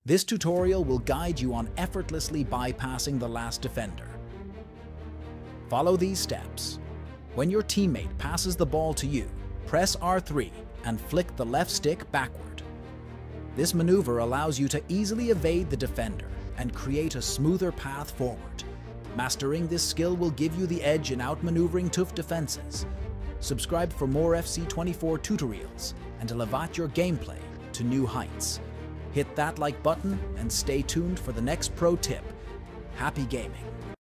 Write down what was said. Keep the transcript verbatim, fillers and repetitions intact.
This tutorial will guide you on effortlessly bypassing the last defender. Follow these steps. When your teammate passes the ball to you, press R three and flick the left stick backward. This maneuver allows you to easily evade the defender and create a smoother path forward. Mastering this skill will give you the edge in outmaneuvering tough defenses. Subscribe for more F C twenty-four tutorials and elevate your gameplay to new heights. Hit that like button and stay tuned for the next pro tip. Happy gaming!